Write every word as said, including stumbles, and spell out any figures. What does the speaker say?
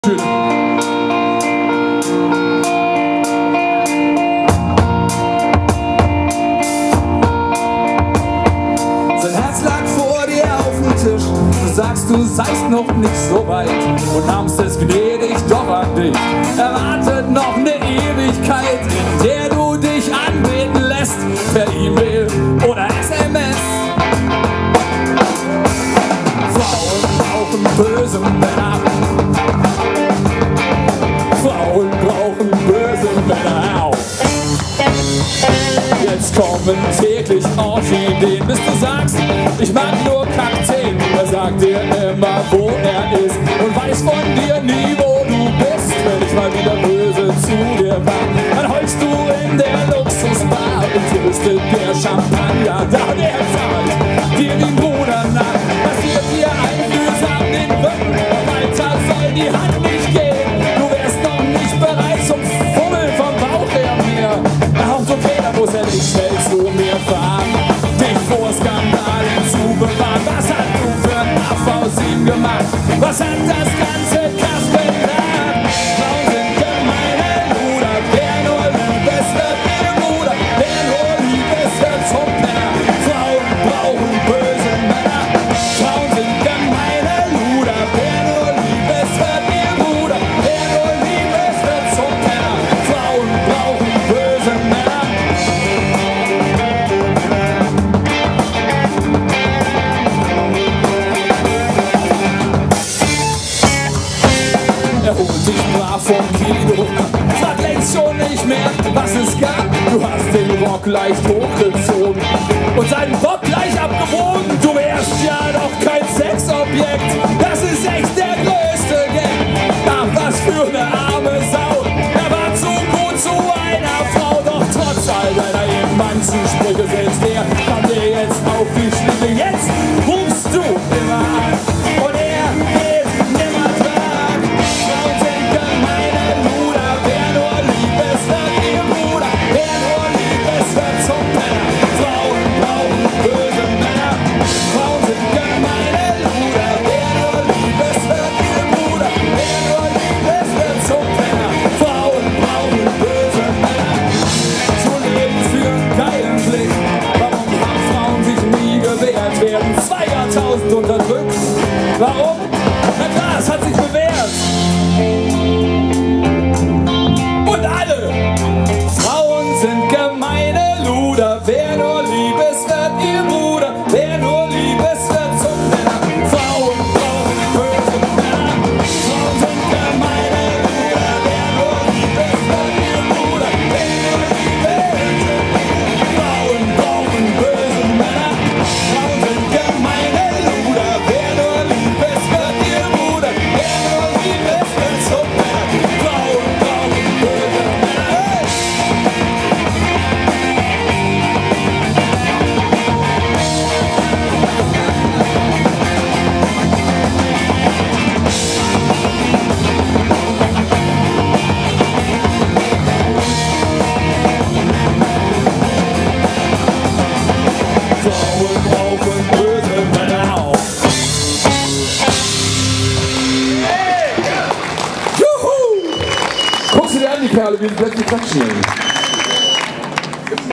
Schön. Sein Herz lag vor dir auf dem Tisch. Du sagst, du seist noch nicht so weit und nahmst es gnädig doch an dich. Er wartet noch eine Ewigkeit, in der du dich anbeten lässt, per E-Mail oder S M S. Frauen brauchen böse Männer. Frauen brauchen böse Männer auch. Jetzt kommen täglich Orchideen, bis du sagst, ich mag nur Kakteen. Er sagt dir immer, wo er ist und weiß von dir nie, wo du bist. Wenn ich mal wieder böse zu dir war, dann heulst du in der Luxusbar und hier ist der Champagner da, der zahlt dir wie ein Bruder nach. Passiert dir einfühlsam den Rücken, weiter soll die Hand nicht gehen. Du wärst noch nicht bereit zum Fummeln vom Bauch her mir. Na und okay, da muss er nicht schnell zu mir fahren, dich vor Skandalen zu bewahren. Was hat du für ein Aff aus ihm gemacht? Was hat das ganze Kasperl getan? Frauen sind gemeine Luder, wer nur Liebes wird ihr Bruder, wer nur Liebes wird zum Penner. Frauen brauchen böse Männer. Frauen sind gemeine Luder, wer nur Liebes wird ihr Bruder, wer nur Liebes wird zum Penner. Frauen brauchen böse Männer. Er holt dich brav vom Kino ab, frag längst schon nicht mehr, was es gab. Du hast den Rock leicht hochgezogen und seinen Bock gleich abgewogen. Du wärst ja doch kein Sexobjekt, das ist echt der größte Gag. Ach, was für eine arme Sau, er war zu gut zu einer Frau. Doch trotz all deiner immensen Sprüche, selbst der kam dir jetzt auf die Schliche. Jetzt rufst du immer an und er geht nimmer dran. Frauen sind gemeine Luder, wer nur Liebes wird ihr Bruder, wer nur Liebes wird zum Penner. Frauen brauchen böse Männer. Frauen sind gemeine Luder, wer nur Liebes wird ihr Bruder, wer nur Liebes wird zum Penner. Frauen brauchen böse Männer. So leben für einen geilen Blick. Warum haben Frauen sich nie gewehrt? Werden zwei Jahrtausend unterdrückt. Warum? Na klar, es hat sich bewährt. Und alle Frauen sind gemeine Luder, wer nur Liebes wird ihr Bruder, wer nur Liebes wird zum Penner. Frauen brauchen böse Männer. Frauen sind gemeine Luder, wer nur Liebes wird ihr Bruder, wer nur Liebes. Frauen brauchen böse Männer. Frauen sind gemeine Luder, wer nur Liebes wird ihr Bruder, wer nur Liebes wird zum Penner. Frauen brauchen böse Männer. Hey! Frauen brauchen böse Männer auch. Juhu! Guckst du dir an, die Kerle, wie die plötzlich klatschen.